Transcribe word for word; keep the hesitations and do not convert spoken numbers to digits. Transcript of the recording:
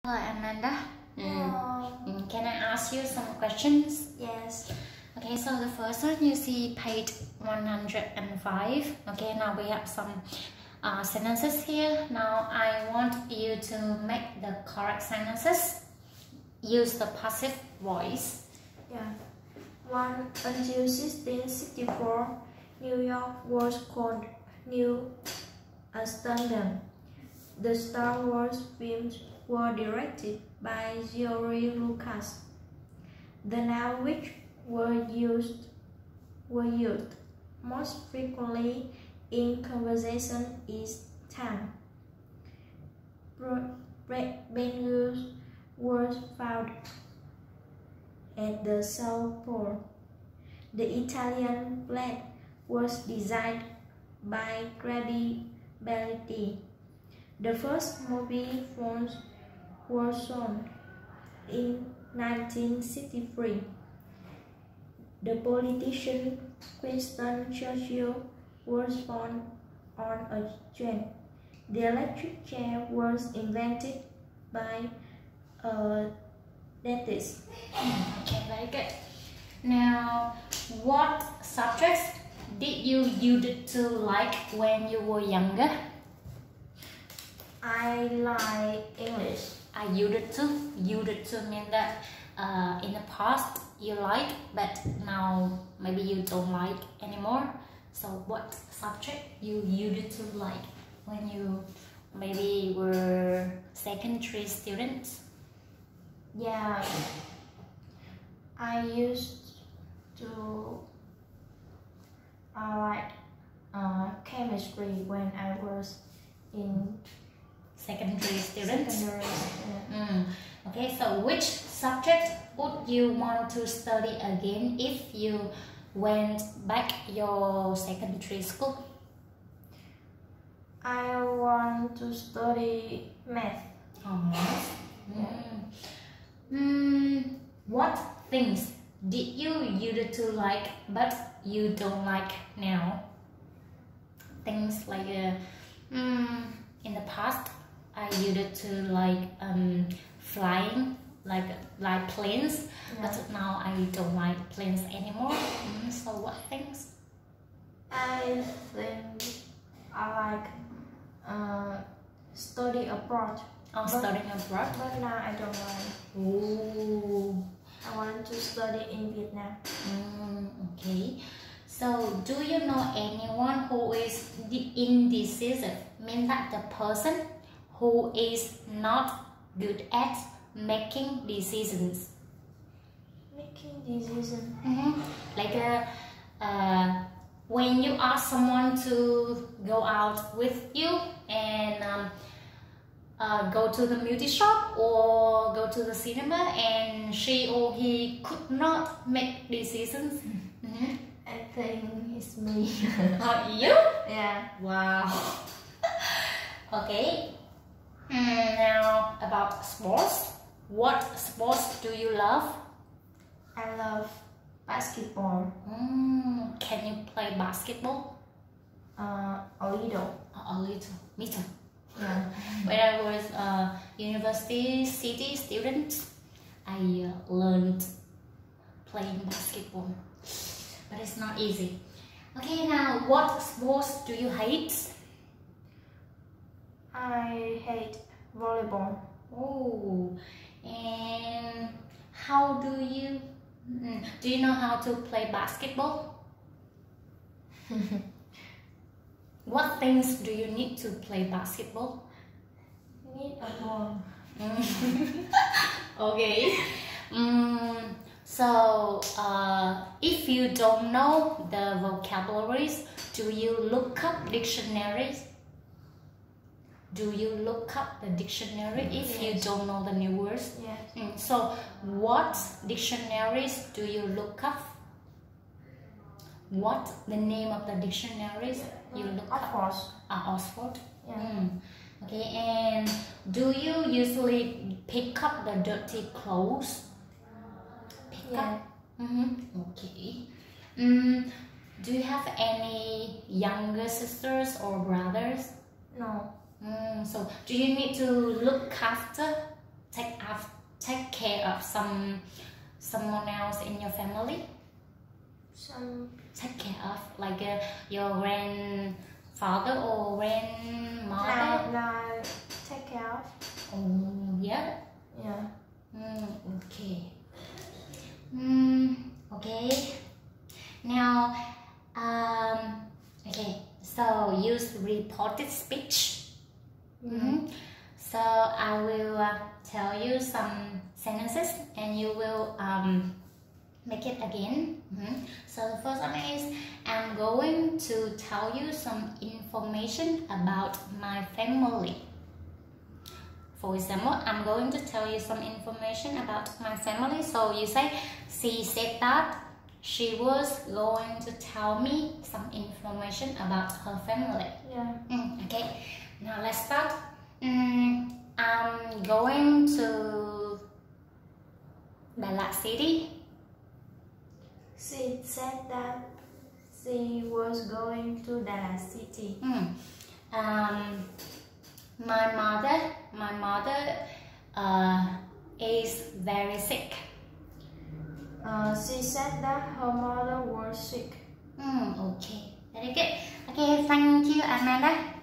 Hello, Amanda. Hello. Mm. Can I ask you some questions? Yes. Okay, so the first one you see page one hundred five. Okay, now we have some uh, sentences here. Now I want you to make the correct sentences. Use the passive voice. Yeah. One until sixteen sixty-four, New York was called New Amsterdam. The Star Wars films were directed by George Lucas. The nouns which were used were used most frequently in conversation is time. Penguins were found at the South Pole. The Italian flag was designed by Grady Belletti. The first mobile phones were shown in nineteen sixty-three. The politician Winston Churchill was born on a train. The electric chair was invented by a dentist. Okay, very good. Now, what subjects did you used to like when you were younger? I like English. I used to. Used to mean that uh, in the past you like, but now maybe you don't like anymore. So what subject you used to like when you maybe were secondary students? Yeah, I used to I like uh, chemistry when I was in Secondary students. secondary school. Mm. Okay, so which subject would you want to study again if you went back your secondary school? I want to study math. Oh, math. Mm. Mm. What things did you used to like but you don't like now? Things like uh, mm, in the past I used to like um, flying, like like planes, Yeah. but now I don't like planes anymore. Mm, so what things? I think I like uh, study abroad. Oh, But- studying abroad. But now I don't like. Ooh. I want to study in Vietnam. Mm, okay. So, do you know anyone who is indecisive? Mean that the person who is not good at making decisions. Making decision. Mm-hmm. Like uh, uh, when you ask someone to go out with you and um, uh, go to the beauty shop or go to the cinema, and she or he could not make decisions. Mm-hmm. I think it's me. Uh, you? Yeah. Wow. Okay. Mm, now about sports. What sports do you love? I love basketball. Mm, can you play basketball? Uh, a little. A little. Me too. Yeah. When I was a university city student, I uh, learned playing basketball, but it's not easy. Okay, now what sports do you hate? I hate volleyball. Oh, and how do you mm, do you know how to play basketball? What things do you need to play basketball? Need a ball. Mm. Okay. Mm, so, uh, if you don't know the vocabularies, do you look up dictionaries? Do you look up the dictionary if you Yes. don't know the new words? Yes. Mm, so, what dictionaries do you look up? What the name of the dictionaries you look Of up? course. Uh, Oxford. Yeah. Mm. Okay, and do you usually pick up the dirty clothes? Pick Yeah. up. Mm-hmm. Okay. Mm, do you have any younger sisters or brothers? No. Mm, so do you need to look after, take take care of some someone else in your family? Some Take care of like uh, your grandfather or grandmother? like, like take care of. Oh, yeah. Yeah. Mm, okay. Mm, okay. Now, um, okay. So use reported speech. Mm-hmm. So I will uh, tell you some sentences, and you will um, make it again. Mm-hmm. So the first one is, I'm going to tell you some information about my family. For example, I'm going to tell you some information about my family. So you say, she said that she was going to tell me some information about her family. Yeah. Mm, okay, now let's start. Mm, I'm going to Đà Lạt City. She said that she was going to Đà Lạt City. Mm. Um, my mother, my mother uh, is very sick. Uh, she said that her mother was sick. Mm, okay, very good. Okay, thank you, Amanda.